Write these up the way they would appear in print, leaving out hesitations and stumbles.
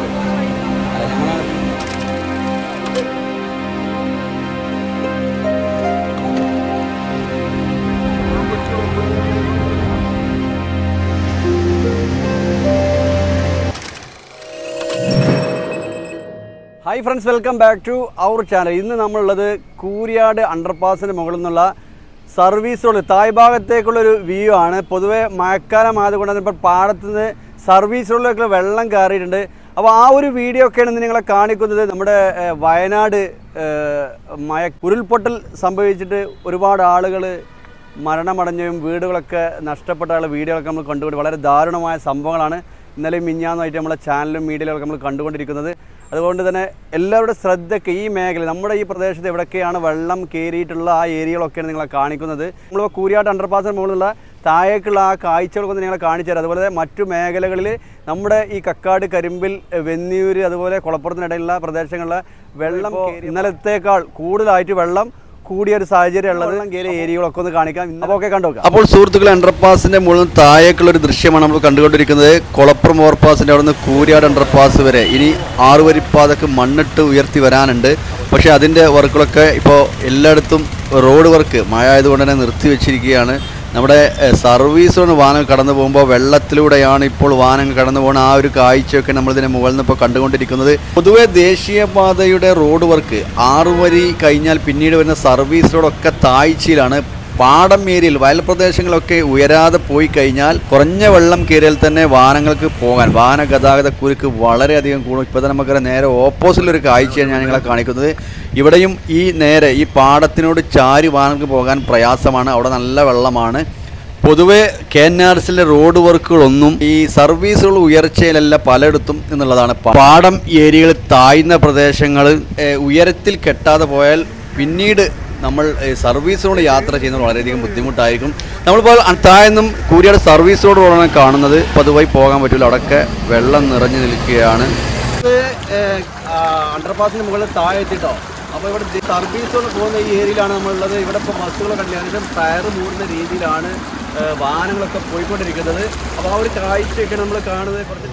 Hi friends, welcome back to our channel. ഇന്ന് നമ്മളുള്ളത് കൂരിയാട് അണ്ടർപാസിന് മുകളിൽ നിന്നുള്ള സർവീസ് റോഡ് തായ്ഭാഗത്തേക്കുള്ളൊരു വ്യൂ ആണ്. പൊതുവെ മഴക്കാലം ആയതുകൊണ്ട് ഇപ്പോൾ പാടത്തു നിന്ന് സർവീസ് റോഡിലേക്ക് വെള്ളം കയറിയിട്ടുണ്ട്. അപ്പോൾ ആ ഒരു വീഡിയോ ഒക്കെയാണ് ഇന്ന് നിങ്ങളെ കാണിക്കുന്നത്. നമ്മുടെ വയനാട് ഉരുൾപൊട്ടൽ സംഭവിച്ചിട്ട് ഒരുപാട് ആളുകൾ മരണമടഞ്ഞും വീടുകളൊക്കെ നഷ്ടപ്പെട്ട വീഡിയോകളൊക്കെ നമ്മൾ കണ്ടുകൊണ്ട് വളരെ ദാരുണമായ സംഭവങ്ങളാണ് ഇന്നലെയും മിഞ്ഞാന്നുമായിട്ട് നമ്മളെ ചാനലും മീഡിയയിലൊക്കെ നമ്മൾ കണ്ടുകൊണ്ടിരിക്കുന്നത്. അതുകൊണ്ട് തന്നെ എല്ലാവരുടെ ശ്രദ്ധയ്ക്ക് ഈ മേഖല നമ്മുടെ ഈ പ്രദേശത്ത് എവിടെയൊക്കെയാണ് വെള്ളം കയറിയിട്ടുള്ള ആ ഏരിയകളൊക്കെയാണ് നിങ്ങളെ കാണിക്കുന്നത്. നമ്മളിപ്പോൾ കൂരിയാട് അണ്ടർപാസിന് മുകളിലുള്ള താഴേക്കുള്ള ആ കാഴ്ചകളൊക്കെ നിങ്ങളെ കാണിച്ചു തരാം. അതുപോലെ മറ്റു മേഖലകളിൽ നമ്മുടെ ഈ കക്കാട്, കരിമ്പിൽ, വെന്നിയൂർ, അതുപോലെ കുളപ്പുറത്തിനിടയിലുള്ള പ്രദേശങ്ങളിലെ വെള്ളം ഇന്നലത്തേക്കാൾ കൂടുതലായിട്ട് വെള്ളം കൂടിയ ഒരു സാഹചര്യം ഉള്ളത് ഏരിയകളൊക്കെ ഒന്ന് കാണിക്കാം. ഇന്നൊക്കെ കണ്ടുനോക്കാം. അപ്പോൾ സുഹൃത്തുക്കളെ, അണ്ടർപാസിന്റെ മുകളിൽ താഴേക്കുള്ള ഒരു ദൃശ്യമാണ് നമ്മൾ കണ്ടുകൊണ്ടിരിക്കുന്നത്. കുളപ്പുറം ഓവർപാസിന്റെ അവിടെ നിന്ന് കൂരിയാട് അണ്ടർപാസ് വരെ ഇനി 6 വരിപ്പാതക്ക് മണ്ണിട്ട് ഉയർത്തി വരാനുണ്ട്. പക്ഷേ അതിൻ്റെ വർക്കുകളൊക്കെ ഇപ്പോൾ എല്ലായിടത്തും റോഡ് വർക്ക് മഴ ആയതുകൊണ്ട് തന്നെ നിർത്തിവെച്ചിരിക്കുകയാണ്. നമ്മുടെ സർവീസ് റോഡ് വാഹനം കടന്നു പോകുമ്പോൾ വെള്ളത്തിലൂടെയാണ് ഇപ്പോൾ വാഹനങ്ങൾ കടന്നു പോകുന്ന ആ ഒരു കാഴ്ചയൊക്കെ നമ്മളിതിന് മുകളിൽ നിന്ന് ഇപ്പോൾ കണ്ടുകൊണ്ടിരിക്കുന്നത്. പൊതുവെ ദേശീയപാതയുടെ റോഡ് വർക്ക് 6 വരി കഴിഞ്ഞാൽ പിന്നീട് വരുന്ന സർവീസ് റോഡൊക്കെ താഴ്ചയിലാണ്. പാടം ഏരിയയിൽ വയൽ പ്രദേശങ്ങളൊക്കെ ഉയരാതെ പോയി കഴിഞ്ഞാൽ കുറഞ്ഞ വെള്ളം കയറിയാൽ തന്നെ വാഹനങ്ങൾക്ക് പോകാൻ വാഹന ഗതാഗത കുരുക്ക് വളരെയധികം കൂടും. ഇപ്പോൾ തന്നെ നമുക്കറിയാം, നേരെ ഓപ്പോസിറ്റൊരു കാഴ്ചയാണ് ഞാൻ നിങ്ങളെ കാണിക്കുന്നത്. ഇവിടെയും ഈ നേരെ ഈ പാടത്തിനോട് ചാരി വാഹനങ്ങൾക്ക് പോകാൻ പ്രയാസമാണ്. അവിടെ നല്ല വെള്ളമാണ്. പൊതുവെ KNRCയിലെ റോഡ് വർക്കുകളൊന്നും ഈ സർവീസുകൾ ഉയർച്ചയിലല്ല പലയിടത്തും എന്നുള്ളതാണ്. പാടം ഏരിയകൾ, താഴ്ന്ന പ്രദേശങ്ങൾ ഉയരത്തിൽ കെട്ടാതെ പോയാൽ പിന്നീട് നമ്മൾ സർവീസ് റോഡ് യാത്ര ചെയ്യുന്നത് വളരെയധികം ബുദ്ധിമുട്ടായിരിക്കും. നമ്മളിപ്പോൾ താഴെന്നും കൂരിയാട് സർവീസ് റോഡാണ് കാണുന്നത്. പതുവായി പോകാൻ പറ്റില്ല, അവിടെയൊക്കെ വെള്ളം നിറഞ്ഞു നിൽക്കുകയാണ്. അണ്ടർപാസിന് മുകളിൽ താഴെ എത്തിട്ടോ. അപ്പോൾ ഇവിടെ സർവീസ് റോഡ് പോകുന്ന ഈ ഏരിയയിലാണ് നമ്മളുള്ളത്. ഇവിടെ ഇപ്പോൾ ബസ്സുകളൊക്കെ ഏകദേശം ടയർ മൂടുന്ന രീതിയിലാണ് വാഹനങ്ങളൊക്കെ പോയിക്കൊണ്ടിരിക്കുന്നത്. അപ്പോൾ ആ ഒരു കാഴ്ചയൊക്കെ നമ്മൾ കാണുന്നത് കുറച്ച്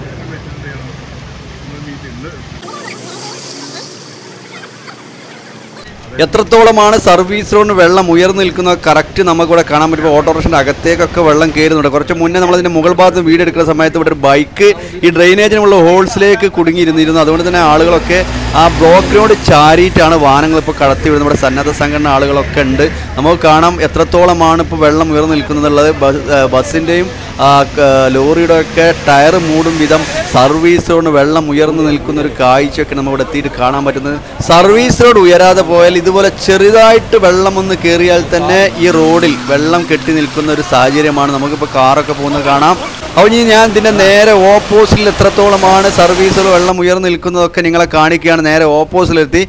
എത്രത്തോളമാണ് സർവീസ് റോഡിന് വെള്ളം ഉയർന്നു നിൽക്കുന്നത് കറക്റ്റ് നമുക്കിവിടെ കാണാൻ പറ്റും. ഓട്ടോറിക്ഷൻ്റെ അകത്തേക്കൊക്കെ വെള്ളം കയറുന്നുണ്ട്. കുറച്ച് മുന്നേ നമ്മളതിൻ്റെ മുകൾ ഭാഗത്ത് വീട് എടുക്കുന്ന സമയത്ത് ഇവിടെ ഒരു ബൈക്ക് ഈ ഡ്രെയിനേജിനുള്ള ഹോൾസിലേക്ക് കുടുങ്ങിയിരുന്നു. അതുകൊണ്ട് തന്നെ ആളുകളൊക്കെ ആ ബ്ലോക്കിനോട് ചാരിയിട്ടാണ് വാഹനങ്ങൾ ഇപ്പോൾ കടത്തി വിടുന്നത്. നമ്മുടെ സന്നദ്ധ സംഘടന ആളുകളൊക്കെ ഉണ്ട്. നമുക്ക് കാണാം എത്രത്തോളമാണ് ഇപ്പോൾ വെള്ളം ഉയർന്നു നിൽക്കുന്നുള്ളത്. ബസ്സിൻ്റെയും ലോറിയുടെ ഒക്കെ ടയർ മൂടും വിധം സർവീസ് റോഡിന് വെള്ളം ഉയർന്നു നിൽക്കുന്ന ഒരു കാഴ്ചയൊക്കെ നമ്മളിവിടെ എത്തിയിട്ട് കാണാൻ പറ്റുന്നത്. സർവീസ് റോഡ് ഉയരാതെ പോയാൽ ഇതുപോലെ ചെറുതായിട്ട് വെള്ളം ഒന്ന് കയറിയാൽ തന്നെ ഈ റോഡിൽ വെള്ളം കെട്ടി നിൽക്കുന്ന ഒരു സാഹചര്യമാണ്. നമുക്കിപ്പോൾ കാറൊക്കെ പോകുന്നത് കാണാം. അപ്പോൾ ഞാൻ ഇതിൻ്റെ നേരെ ഓപ്പോസിറ്റിൽ എത്രത്തോളമാണ് സർവീസുകൾ വെള്ളം ഉയർന്നു നിൽക്കുന്നതൊക്കെ നിങ്ങളെ കാണിക്കുകയാണ്. നേരെ ഓപ്പോസിറ്റിലെത്തി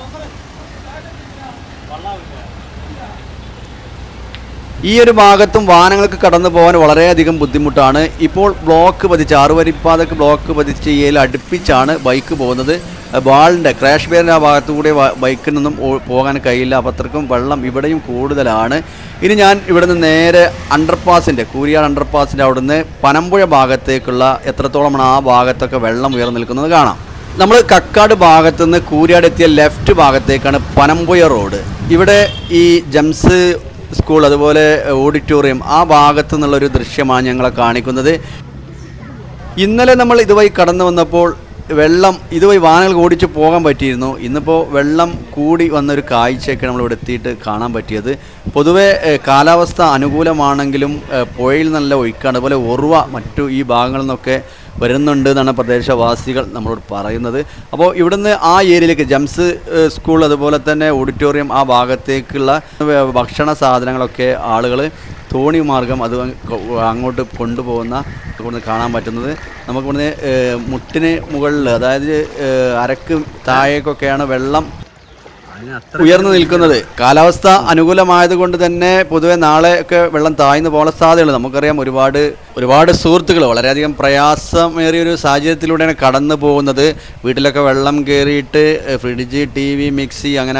ഈ ഒരു ഭാഗത്തും വാഹനങ്ങൾക്ക് കടന്നു പോകാൻ വളരെയധികം ബുദ്ധിമുട്ടാണ്. ഇപ്പോൾ ബ്ലോക്ക് പതിച്ച് 6 വരിപ്പാതക്ക് ബ്ലോക്ക് പതിച്ച് ഇതിൽ അടുപ്പിച്ചാണ് ബൈക്ക് പോകുന്നത്. ബാളിൻ്റെ ക്രാഷ് ബാരിൻ്റെ ആ ഭാഗത്തു കൂടെ ബൈക്കിൽ നിന്നും പോകാൻ കഴിയില്ല. അപ്പോൾ അത്രക്കും വെള്ളം ഇവിടെയും കൂടുതലാണ്. ഇനി ഞാൻ ഇവിടുന്ന് നേരെ അണ്ടർപാസിൻ്റെ കൂരിയാട് അണ്ടർപാസിൻ്റെ അവിടുന്ന് പനമ്പുഴ ഭാഗത്തേക്കുള്ള എത്രത്തോളമാണ് ആ ഭാഗത്തൊക്കെ വെള്ളം ഉയർന്നു നിൽക്കുന്നത് കാണാം. നമ്മൾ കക്കാട് ഭാഗത്തുനിന്ന് കൂരിയാട് എത്തിയ ലെഫ്റ്റ് ഭാഗത്തേക്കാണ് പനമ്പുഴ റോഡ്. ഇവിടെ ഈ ജംസ് സ്കൂൾ, അതുപോലെ ഓഡിറ്റോറിയം, ആ ഭാഗത്തു നിന്നുള്ളൊരു ദൃശ്യമാണ് ഞങ്ങളെ കാണിക്കുന്നത്. ഇന്നലെ നമ്മൾ ഇതുവഴി കടന്നു വന്നപ്പോൾ വെള്ളം ഇതുവഴി വാഹനങ്ങൾ ഓടിച്ച് പോകാൻ പറ്റിയിരുന്നു. ഇന്നിപ്പോൾ വെള്ളം കൂടി വന്നൊരു കാഴ്ചയൊക്കെ നമ്മളിവിടെ എത്തിയിട്ട് കാണാൻ പറ്റിയത്. പൊതുവെ കാലാവസ്ഥ അനുകൂലമാണെങ്കിലും പുഴയിൽ നല്ല ഒഴുക്കാണ്. അതുപോലെ ഉറവ മറ്റു ഈ ഭാഗങ്ങളിൽ നിന്നൊക്കെ വരുന്നുണ്ട് എന്നാണ് പ്രദേശവാസികൾ നമ്മളോട് പറയുന്നത്. അപ്പോൾ ഇവിടുന്ന് ആ ഏരിയയിലേക്ക് ജംസ് സ്കൂൾ, അതുപോലെ തന്നെ ഓഡിറ്റോറിയം, ആ ഭാഗത്തേക്കുള്ള ഭക്ഷണ സാധനങ്ങളൊക്കെ ആളുകൾ തോണി മാർഗം അത് അങ്ങോട്ട് കൊണ്ടുപോകുന്ന ഇവിടുന്ന് കാണാൻ പറ്റുന്നത്. നമുക്കിവിടുന്ന് മുട്ടിന് മുകളിൽ, അതായത് അരക്ക് താഴേക്കൊക്കെയാണ് വെള്ളം ഉയർന്നു നിൽക്കുന്നത്. കാലാവസ്ഥ അനുകൂലമായതുകൊണ്ട് തന്നെ പൊതുവെ നാളെ ഒക്കെ വെള്ളം താഴ്ന്നു പോകാൻ സാധ്യതയുള്ളൂ. നമുക്കറിയാം ഒരുപാട് സുഹൃത്തുക്കൾ വളരെയധികം പ്രയാസമേറിയൊരു സാഹചര്യത്തിലൂടെയാണ് കടന്നു പോകുന്നത്. വീട്ടിലൊക്കെ വെള്ളം കയറിയിട്ട് ഫ്രിഡ്ജ്, TV, മിക്സി, അങ്ങനെ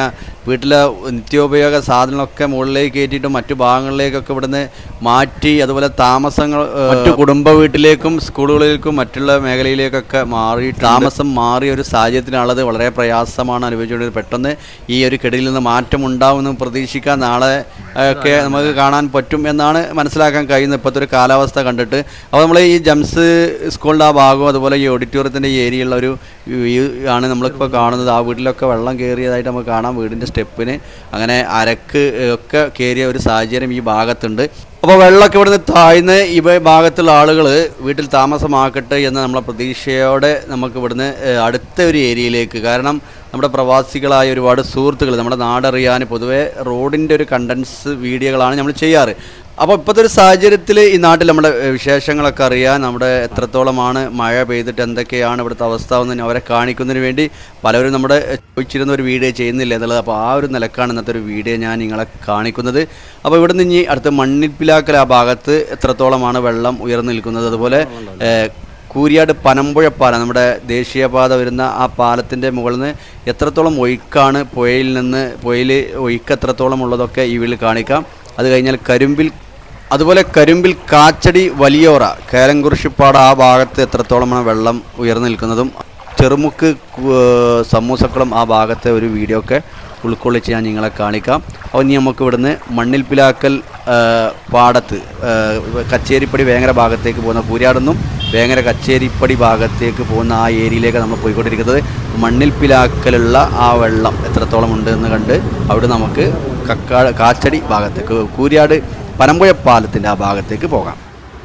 വീട്ടിലെ നിത്യോപയോഗ സാധനങ്ങളൊക്കെ മുകളിലേക്ക് കയറ്റിയിട്ടും മറ്റു ഭാഗങ്ങളിലേക്കൊക്കെ ഇവിടുന്ന് മാറ്റി, അതുപോലെ താമസങ്ങൾ മറ്റു കുടുംബ വീട്ടിലേക്കും സ്കൂളുകളിലേക്കും മറ്റുള്ള മേഖലയിലേക്കൊക്കെ മാറി താമസം മാറിയ ഒരു സാഹചര്യത്തിനുള്ളത് വളരെ പ്രയാസമാണ് അനുഭവിച്ചുകൊണ്ടിരുന്നത്. പെട്ടെന്ന് ഈ ഒരു കെടിയിൽ നിന്ന് മാറ്റം ഉണ്ടാവുമെന്ന് പ്രതീക്ഷിക്കാൻ നാളെ ഒക്കെ നമുക്ക് കാണാൻ പറ്റും എന്നാണ് മനസ്സിലാക്കാൻ കഴിയുന്നത് ഇപ്പോഴത്തെ ഒരു കാലാവസ്ഥ കണ്ടിട്ട്. അപ്പോൾ നമ്മൾ ഈ ജംസ് സ്കൂളിൻ്റെ ആ ഭാഗവും അതുപോലെ ഈ ഓഡിറ്റോറിയത്തിൻ്റെ ഈ ഏരിയയുള്ള ഒരു വ്യൂ ആണ് നമ്മളിപ്പോൾ കാണുന്നത്. ആ വീട്ടിലൊക്കെ വെള്ളം കയറിയതായിട്ട് നമുക്ക് കാണാം. വീടിൻ്റെ സ്റ്റെപ്പിന് അങ്ങനെ അരക്ക് ഒക്കെ കയറിയ ഒരു സാഹചര്യം ഈ ഭാഗത്തുണ്ട്. അപ്പോൾ വെള്ളമൊക്കെ ഇവിടുന്ന് താഴ്ന്ന് ഈ ഭാഗത്തുള്ള ആളുകൾ വീട്ടിൽ താമസമാക്കട്ടെ എന്ന നമ്മളെ പ്രതീക്ഷയോടെ നമുക്ക് ഇവിടുന്ന് അടുത്ത ഒരു ഏരിയയിലേക്ക്, കാരണം നമ്മുടെ പ്രവാസികളായ ഒരുപാട് സുഹൃത്തുക്കൾ നമ്മുടെ നാടറിയാൻ പൊതുവേ റോഡിൻ്റെ ഒരു കണ്ടൻസ് വീഡിയോകളാണ് നമ്മൾ ചെയ്യാറ്. അപ്പോൾ ഇപ്പോഴത്തെ ഒരു സാഹചര്യത്തിൽ ഈ നാട്ടിൽ നമ്മുടെ വിശേഷങ്ങളൊക്കെ അറിയാൻ, നമ്മുടെ എത്രത്തോളമാണ് മഴ പെയ്തിട്ട് എന്തൊക്കെയാണ് ഇവിടുത്തെ അവസ്ഥ എന്ന് അവരെ കാണിക്കുന്നതിന് വേണ്ടി പലരും നമ്മുടെ ചോദിച്ചിരുന്ന ഒരു വീഡിയോ ചെയ്യുന്നില്ല എന്നുള്ളത്. അപ്പോൾ ആ ഒരു നിലക്കാണ് ഇന്നത്തെ ഒരു വീഡിയോ ഞാൻ നിങ്ങളെ കാണിക്കുന്നത്. അപ്പോൾ ഇവിടെ നിന്ന് ഇനി അടുത്ത മണ്ണിൽപ്പിലാക്കൽ ആ ഭാഗത്ത് എത്രത്തോളമാണ് വെള്ളം ഉയർന്നു നിൽക്കുന്നത്, അതുപോലെ കൂരിയാട് പനമ്പുഴ പാലം നമ്മുടെ ദേശീയപാത വരുന്ന ആ പാലത്തിൻ്റെ മുകളിൽ നിന്ന് എത്രത്തോളം ഒഴുക്കാണ്, പുഴയിൽ ഒഴുക്ക് എത്രത്തോളം ഉള്ളതൊക്കെ ഈ വീട്ടിൽ കാണിക്കാം. അത് കഴിഞ്ഞാൽ അതുപോലെ കരിമ്പിൽ കാച്ചടി വലിയോറ കേലംകുറിശിപ്പാട് ആ ഭാഗത്ത് എത്രത്തോളമാണ് വെള്ളം ഉയർന്നു നിൽക്കുന്നതും, ചെറുമുക്ക് സമൂസക്കളും ആ ഭാഗത്തെ ഒരു വീഡിയോ ഒക്കെ ഉൾക്കൊള്ളിച്ച് ഞാൻ നിങ്ങളെ കാണിക്കാം. അപ്പോൾ ഇനി നമുക്ക് ഇവിടുന്ന് മണ്ണിൽപ്പിലാക്കൽ പാടത്ത് കച്ചേരിപ്പടി വേങ്ങര ഭാഗത്തേക്ക് പോകുന്ന കൂരിയാടുന്നും വേങ്ങര കച്ചേരിപ്പടി ഭാഗത്തേക്ക് പോകുന്ന ആ ഏരിയയിലേക്ക് നമ്മൾ പോയിക്കൊണ്ടിരിക്കുന്നത്. മണ്ണിൽപ്പിലാക്കലുള്ള ആ വെള്ളം എത്രത്തോളം ഉണ്ട് എന്ന് കണ്ട് അവിടെ നമുക്ക് കാച്ചടി ഭാഗത്തേക്ക് കൂരിയാട് പനമ്പുഴ പാലത്തിൻ്റെ ആ ഭാഗത്തേക്ക് പോകാം.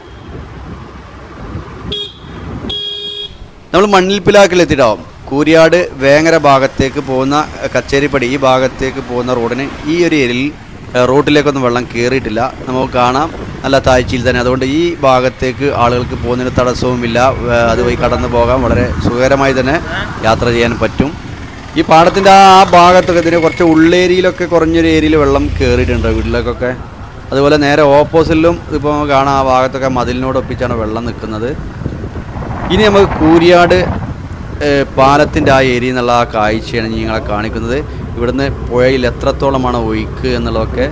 നമ്മൾ മണ്ണിൽപ്പിലാക്കലെത്തിയിട്ടാവും കൂരിയാട് വേങ്ങര ഭാഗത്തേക്ക് പോകുന്ന കച്ചേരിപ്പടി ഈ ഭാഗത്തേക്ക് പോകുന്ന റോഡിന് ഈ ഒരു ഏരിയയിൽ റോഡിലേക്കൊന്നും വെള്ളം കയറിയിട്ടില്ല. നമുക്ക് കാണാം നല്ല താഴ്ചയിൽ തന്നെ. അതുകൊണ്ട് ഈ ഭാഗത്തേക്ക് ആളുകൾക്ക് പോകുന്നതിന് തടസ്സവുമില്ല. അതുവഴി കടന്നു പോകാൻ വളരെ സുഖകരമായി തന്നെ യാത്ര ചെയ്യാൻ പറ്റും. ഈ പാടത്തിൻ്റെ ആ ഭാഗത്തൊക്കെ ഇതിന് കുറച്ച് ഉള്ളേരിയിലൊക്കെ കുറഞ്ഞൊരു ഏരിയയിൽ വെള്ളം കയറിയിട്ടുണ്ട് വീട്ടിലേക്കൊക്കെ. അതുപോലെ നേരെ ഓപ്പോസിറ്റിലും ഇപ്പോൾ കാണാം ആ ഭാഗത്തൊക്കെ മതിലിനോടൊപ്പിച്ചാണ് വെള്ളം നിൽക്കുന്നത്. ഇനി നമുക്ക് കൂരിയാട് പാലത്തിൻ്റെ ആ ഏരിയയിൽ നിന്നുള്ള ആ കാഴ്ചയാണ് നിങ്ങളെ കാണിക്കുന്നത്. ഇവിടുന്ന് പുഴയിൽ എത്രത്തോളമാണ് ഒഴുക്ക് എന്നുള്ളതൊക്കെ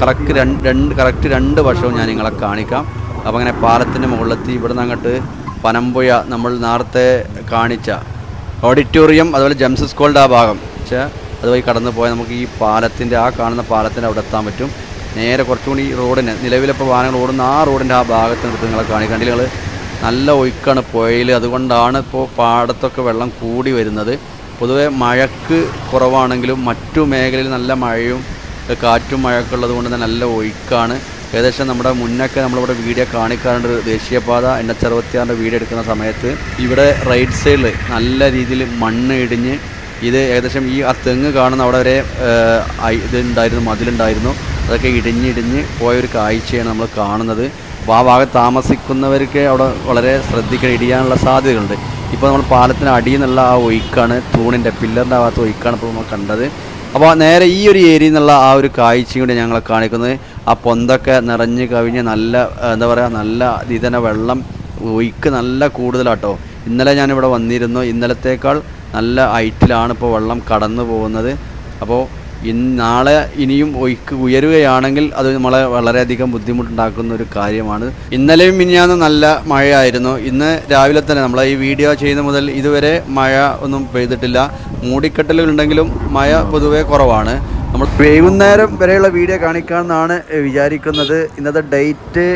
കറക്റ്റ് രണ്ട് വർഷവും ഞാൻ നിങ്ങളെ കാണിക്കാം. അപ്പോൾ അങ്ങനെ പാലത്തിൻ്റെ മുകളിലെത്തി ഇവിടുന്ന് അങ്ങോട്ട് പനമ്പുഴ നമ്മൾ നേരത്തെ കാണിച്ച ഓഡിറ്റോറിയം അതുപോലെ ജംസ് സ്കൂളിൻ്റെ ആ ഭാഗം അതുവഴി കടന്നു പോയാൽ നമുക്ക് ഈ പാലത്തിൻ്റെ ആ കാണുന്ന പാലത്തിൻ്റെ അവിടെ എത്താൻ പറ്റും. നേരെ കുറച്ചുകൂടി ഈ റോഡിന് നിലവിലിപ്പോൾ വാഹനങ്ങൾ ഓടുന്ന ആ റോഡിൻ്റെ ആ ഭാഗത്തിനടുത്ത് നിങ്ങളെ കാണിക്കണ്ടിൽ നിങ്ങൾ നല്ല ഒഴുക്കാണ് പുഴയിൽ. അതുകൊണ്ടാണ് ഇപ്പോൾ പാടത്തൊക്കെ വെള്ളം കൂടി വരുന്നത്. പൊതുവെ മഴക്ക് കുറവാണെങ്കിലും മറ്റു മേഖലയിൽ നല്ല മഴയും കാറ്റും മഴയൊക്കെ ഉള്ളത് കൊണ്ട് തന്നെ നല്ല ഒഴുക്കാണ്. ഏകദേശം നമ്മുടെ മുന്നൊക്കെ നമ്മളിവിടെ വീഡിയോ കാണിക്കാറുണ്ട്. ദേശീയപാത NH66 വീഡിയോ എടുക്കുന്ന സമയത്ത് ഇവിടെ റൈറ്റ് സൈഡിൽ നല്ല രീതിയിൽ മണ്ണ് ഇടിഞ്ഞ് ഇത് ഏകദേശം ഈ ആ തെങ്ങ് കാണുന്ന അവിടെ വരെ ഇതുണ്ടായിരുന്നു, മതിലുണ്ടായിരുന്നു. അതൊക്കെ ഇടിഞ്ഞിടിഞ്ഞ് പോയൊരു കാഴ്ചയാണ് നമ്മൾ കാണുന്നത്. അപ്പോൾ ആ ഭാഗത്ത് താമസിക്കുന്നവർക്ക് അവിടെ വളരെ ശ്രദ്ധിക്കണം, ഇടിയാനുള്ള സാധ്യതകളുണ്ട്. ഇപ്പോൾ നമ്മൾ പാലത്തിന് അടിയിൽ നിന്നുള്ള ആ ഒഴുക്കാണ്, തൂണിൻ്റെ പില്ലറിൻ്റെ ഭാഗത്ത് ഒഴുക്കാണ് ഇപ്പോൾ നമ്മൾ കണ്ടത്. അപ്പോൾ നേരെ ഈ ഒരു ഏരിയയിൽ നിന്നുള്ള ആ ഒരു കാഴ്ചയും കൂടി ഞങ്ങളെ കാണിക്കുന്നത്. ആ പൊന്തൊക്കെ നിറഞ്ഞ് കവിഞ്ഞ് നല്ല എന്താ പറയുക, നല്ല ഇതിനെ വെള്ളം ഒഴുക്ക് നല്ല കൂടുതലാട്ടോ. ഇന്നലെ ഞാനിവിടെ വന്നിരുന്നു. ഇന്നലത്തേക്കാൾ നല്ല ഹൈറ്റിലാണ് ഇപ്പോൾ വെള്ളം കടന്നു പോകുന്നത്. അപ്പോൾ നാളെ ഇനിയും ഒഴുക്ക് ഉയരുകയാണെങ്കിൽ അത് നമ്മളെ വളരെയധികം ബുദ്ധിമുട്ടുണ്ടാക്കുന്ന ഒരു കാര്യമാണ്. ഇന്നലെയും മിനിഞ്ഞാന്ന് നല്ല മഴയായിരുന്നു. ഇന്ന് രാവിലെ തന്നെ നമ്മൾ ഈ വീഡിയോ ചെയ്യുന്ന മുതൽ ഇതുവരെ മഴ ഒന്നും പെയ്തിട്ടില്ല. മൂടിക്കെട്ടലുണ്ടെങ്കിലും മഴ പൊതുവേ കുറവാണ്. നമ്മൾ വൈകുന്നേരം വരെയുള്ള വീഡിയോ കാണിക്കാമെന്നാണ് വിചാരിക്കുന്നത്. ഇന്നത്തെ ഡേറ്റ്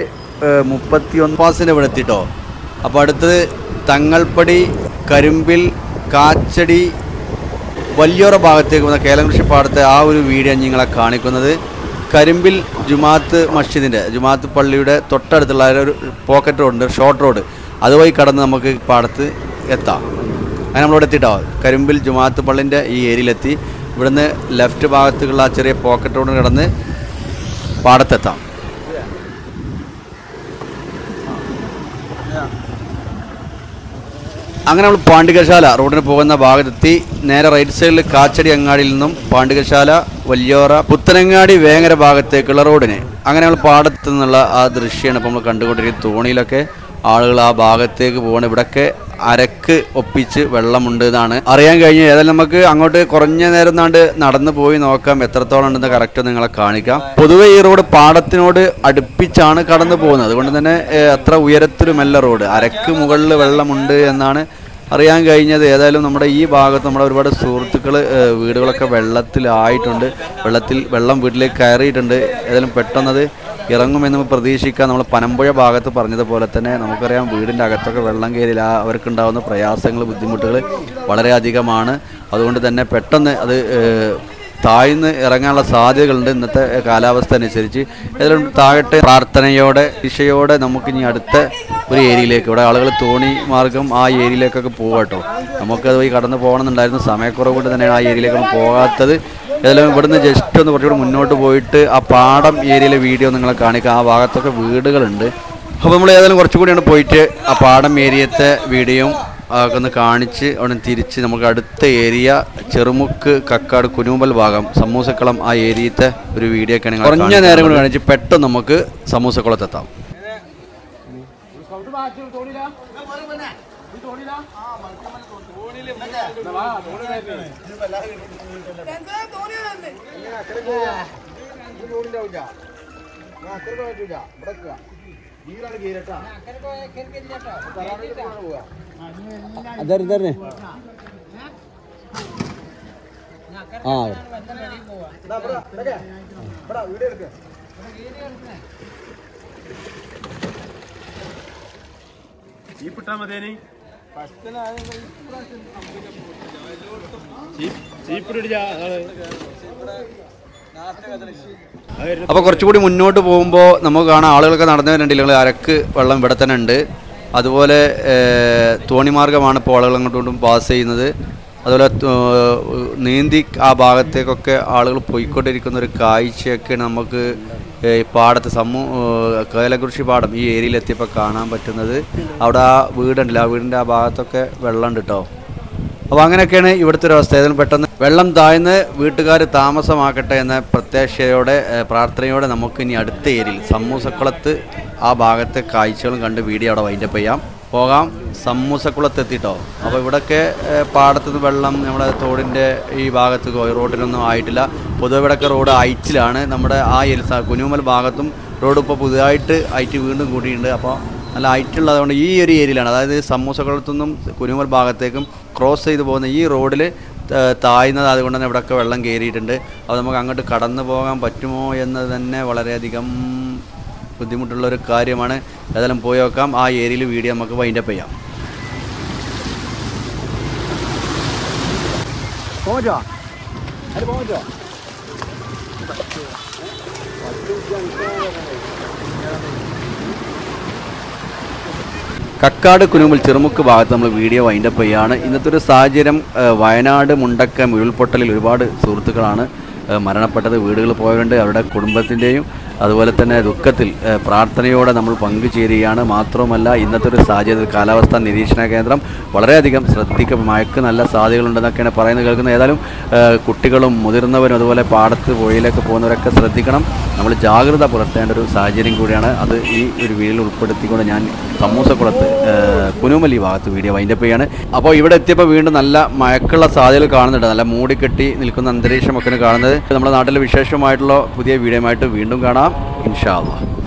31 ഇവിടെ എത്തിട്ടോ. അപ്പോൾ അടുത്തത് തങ്ങൾപ്പടി, കരിമ്പിൽ, കാച്ചടി, വലിയോറ ഭാഗത്തേക്ക് വന്ന കേലംകൃഷി പാടത്തെ ആ ഒരു വീഡിയോ നിങ്ങളെ കാണിക്കുന്നത്. കരിമ്പിൽ ജുമാത്ത് പള്ളിയുടെ തൊട്ടടുത്തുള്ള ഒരു പോക്കറ്റ് റോഡുണ്ട്, ഷോർട്ട് റോഡ്. അതുവഴി കടന്ന് നമുക്ക് പാടത്ത് എത്താം. അങ്ങനെ നമ്മളിവിടെ എത്തിയിട്ടാവും. കരിമ്പിൽ ജുമാത്ത് പള്ളിൻ്റെ ഈ ഏരിയയിലെത്തി ഇവിടുന്ന് ലെഫ്റ്റ് ഭാഗത്തുള്ള ആ ചെറിയ പോക്കറ്റ് റോഡ് കടന്ന് പാടത്തെത്താം. അങ്ങനെ നമ്മൾ പാണ്ഡികശാല റോഡിന് പോകുന്ന ഭാഗത്തെത്തി. നേരെ റൈറ്റ് സൈഡിൽ കാച്ചടി അങ്ങാടിയിൽ നിന്നും പാണ്ഡികശാല, വലിയോറ, പുത്തനങ്ങാടി, വേങ്ങര ഭാഗത്തേക്കുള്ള റോഡിന് അങ്ങനെ നമ്മൾ പാടത്തു നിന്നുള്ള ആ ദൃശ്യമാണ് ഇപ്പോൾ നമ്മൾ കണ്ടുകൊണ്ടിരിക്കുന്നത്. തോണിയിലൊക്കെ ആളുകൾ ആ ഭാഗത്തേക്ക് പോകണം. ഇവിടെയൊക്കെ അരക്ക് ഒപ്പിച്ച് വെള്ളമുണ്ട് എന്നാണ് അറിയാൻ കഴിഞ്ഞത്. ഏതായാലും നമുക്ക് അങ്ങോട്ട് കുറഞ്ഞ നേരം നാണ്ട് നടന്നു പോയി നോക്കാം എത്രത്തോളം ഉണ്ടെന്ന് കറക്റ്റ് നിങ്ങളെ കാണിക്കാം. പൊതുവെ ഈ റോഡ് പാടത്തിനോട് അടുപ്പിച്ചാണ് കടന്നു പോകുന്നത്, അതുകൊണ്ട് തന്നെ അത്ര ഉയരത്തിലുമല്ല റോഡ്. അരക്ക് മുകളിൽ വെള്ളമുണ്ട് എന്നാണ് അറിയാൻ കഴിഞ്ഞത്. ഏതായാലും നമ്മുടെ ഈ ഭാഗത്ത് നമ്മുടെ ഒരുപാട് സുഹൃത്തുക്കൾ വീടുകളൊക്കെ വെള്ളത്തിലായിട്ടുണ്ട്, വെള്ളം വീട്ടിലേക്ക് കയറിയിട്ടുണ്ട്. ഏതായാലും പെട്ടെന്നത് ഇറങ്ങുമെന്ന് പ്രതീക്ഷിക്കാം. നമ്മൾ പനമ്പുഴ ഭാഗത്ത് പറഞ്ഞതുപോലെ തന്നെ നമുക്കറിയാം വീടിൻ്റെ അകത്തൊക്കെ വെള്ളം കയറിയില്ല, അവർക്കുണ്ടാകുന്ന പ്രയാസങ്ങൾ ബുദ്ധിമുട്ടുകൾ വളരെയധികമാണ്. അതുകൊണ്ട് തന്നെ പെട്ടെന്ന് അത് താഴ്ന്ന് ഇറങ്ങാനുള്ള സാധ്യതകളുണ്ട് ഇന്നത്തെ കാലാവസ്ഥ അനുസരിച്ച്. ഏതായാലും താഴത്തെ പ്രാർത്ഥനയോടെ ദിശയോടെ നമുക്കിനി അടുത്ത ഒരു ഏരിയയിലേക്ക്, ഇവിടെ ആളുകൾ തോണി മാർഗം ആ ഏരിയയിലേക്കൊക്കെ പോകാട്ടോ. നമുക്കത് പോയി കടന്നു പോകണമെന്നുണ്ടായിരുന്നു, സമയക്കുറവ് കൊണ്ട് തന്നെയാണ് ആ ഏരിയയിലേക്കൊന്നും പോകാത്തത്. ഏതായാലും ഇവിടുന്ന് ജസ്റ്റ് ഒന്ന് കുറച്ചുകൂടി മുന്നോട്ട് പോയിട്ട് ആ പാടം ഏരിയയിലെ വീഡിയോ നിങ്ങളെ കാണിക്കാം. ആ ഭാഗത്തൊക്കെ വീടുകളുണ്ട്. അപ്പോൾ നമ്മൾ ഏതായാലും കുറച്ചുകൂടിയാണ് പോയിട്ട് ആ പാടം ഏരിയത്തെ വീഡിയോയും ഒക്കെ ഒന്ന് കാണിച്ച് അവിടെ തിരിച്ച് നമുക്ക് അടുത്ത ഏരിയ ചെറുമുക്ക് കക്കാട് കുനുമ്പൽ ഭാഗം സമൂസക്കുളം ആ ഏരിയത്തെ ഒരു വീഡിയോ ഒക്കെ കുറഞ്ഞ നേരം കൊണ്ട് കാണിച്ച് പെട്ടെന്ന് നമുക്ക് സമൂസക്കുളത്തെത്താം. അപ്പോൾ കുറച്ചുകൂടി മുന്നോട്ട് പോകുമ്പോൾ നമുക്ക് കാണാം ആളുകളൊക്കെ നടന്നു വരുന്നുണ്ട്. അരക്ക് വെള്ളം ഇവിടെ തന്നെ ഉണ്ട്. അതുപോലെ തോണിമാർഗമാണ് ഇപ്പോൾ ആളുകൾ അങ്ങോട്ടും പാസ് ചെയ്യുന്നത്. അതുപോലെ നീന്തി ആ ഭാഗത്തേക്കൊക്കെ ആളുകൾ പോയിക്കൊണ്ടിരിക്കുന്ന ഒരു കാഴ്ചയൊക്കെ നമുക്ക് ഈ പാടത്ത് കേലകൃഷി പാടം ഈ ഏരിയയിലെത്തിയപ്പോൾ കാണാൻ പറ്റുന്നത്. അവിടെ ആ വീടുണ്ടല്ലോ, ആ വീടിൻ്റെ ആ ഭാഗത്തൊക്കെ വെള്ളമുണ്ട് കേട്ടോ. അപ്പോൾ അങ്ങനെയൊക്കെയാണ് ഇവിടുത്തെ ഒരു അവസ്ഥ. ഏതായാലും പെട്ടെന്ന് വെള്ളം താഴ്ന്ന് വീട്ടുകാർ താമസമാക്കട്ടെ എന്ന പ്രത്യാശയോടെ പ്രാർത്ഥനയോടെ നമുക്ക് ഇനി അടുത്ത ഏരിയയിൽ സമൂസക്കുളത്ത് ആ ഭാഗത്തെ കാഴ്ചകളും കണ്ട് വീഡിയോ അവിടെ വൈൻഡപ്പ് ചെയ്യാം. പോകാം സമൂസക്കുളത്ത് എത്തിയിട്ടോ. അപ്പോൾ ഇവിടെയൊക്കെ പാടത്തുനിന്ന് വെള്ളം നമ്മുടെ തോടിൻ്റെ ഈ ഭാഗത്ത് റോഡിലൊന്നും ആയിട്ടില്ല. പൊതുവെ ഇവിടെയൊക്കെ റോഡ് ഹൈറ്റിലാണ്. നമ്മുടെ ആ കുനുമൽ ഭാഗത്തും റോഡ് ഇപ്പോൾ പുതുതായിട്ട് ഹൈറ്റ് വീണ്ടും കൂടിയിട്ടുണ്ട്. അപ്പോൾ നല്ല ഹൈറ്റുള്ളതുകൊണ്ട് ഈ ഒരു ഏരിയയിലാണ്, അതായത് സമൂസക്കുളത്തുനിന്നും കുനുമൽ ഭാഗത്തേക്കും ക്രോസ് ചെയ്ത് പോകുന്ന ഈ റോഡിൽ താഴ്ന്നത്, അതുകൊണ്ട് തന്നെ ഇവിടെയൊക്കെ വെള്ളം കയറിയിട്ടുണ്ട്. അപ്പോൾ നമുക്ക് അങ്ങോട്ട് കടന്നു പോകാൻ പറ്റുമോ എന്ന് തന്നെ വളരെയധികം ബുദ്ധിമുട്ടുള്ളൊരു കാര്യമാണ്. ഏതായാലും പോയി നോക്കാം. ആ ഏരിയയിൽ വീഡിയോ നമുക്ക് വൈൻഡപ്പ് ചെയ്യാം. കക്കാട് കുനുമ്പൽ ചെറുമുക്ക് ഭാഗത്ത് നമ്മൾ വീഡിയോ വൈൻഡപ്പ് ചെയ്യുകയാണ്. ഇന്നത്തെ ഒരു സാഹചര്യം വയനാട് മുണ്ടക്കം ഉരുൾപൊട്ടലിൽ ഒരുപാട് സുഹൃത്തുക്കളാണ് മരണപ്പെട്ടത്. വീടുകൾ പോയവരുണ്ട്. അവരുടെ കുടുംബത്തിൻ്റെയും അതുപോലെ തന്നെ ദുഃഖത്തിൽ പ്രാർത്ഥനയോടെ നമ്മൾ പങ്കുചേരുകയാണ്. മാത്രവുമല്ല ഇന്നത്തെ ഒരു സാഹചര്യത്തിൽ കാലാവസ്ഥാ നിരീക്ഷണ കേന്ദ്രം വളരെയധികം ശ്രദ്ധിക്കും. മഴയ്ക്ക് നല്ല സാധ്യതകളുണ്ടെന്നൊക്കെയാണ് പറയുന്നത് കേൾക്കുന്നത്. ഏതായാലും കുട്ടികളും മുതിർന്നവരും അതുപോലെ പാടത്ത് പുഴയിലേക്ക് പോകുന്നവരൊക്കെ ശ്രദ്ധിക്കണം. നമ്മൾ ജാഗ്രത പുലർത്തേണ്ട ഒരു സാഹചര്യം കൂടിയാണ്. അത് ഈ ഒരു വീഡിയോയിൽ ഉൾപ്പെടുത്തിക്കൊണ്ട് ഞാൻ സമൂസക്കുളത്ത് കുനുമൽ ഈ ഭാഗത്ത് വീഡിയോ വൈൻഡപ്പ് ചെയ്യാണ്. അപ്പോൾ ഇവിടെ എത്തിയപ്പോൾ വീണ്ടും നല്ല മഴക്കുള്ള സാധ്യതകൾ കാണുന്നുണ്ട്. നല്ല മൂടിക്കെട്ടി നിൽക്കുന്ന അന്തരീക്ഷമൊക്കെയാണ് കാണുന്നത്. നമ്മുടെ നാട്ടിലെ വിശേഷമായിട്ടുള്ള പുതിയ വീഡിയോയുമായിട്ട് വീണ്ടും കാണാം ഇൻഷാ അല്ലാഹ്.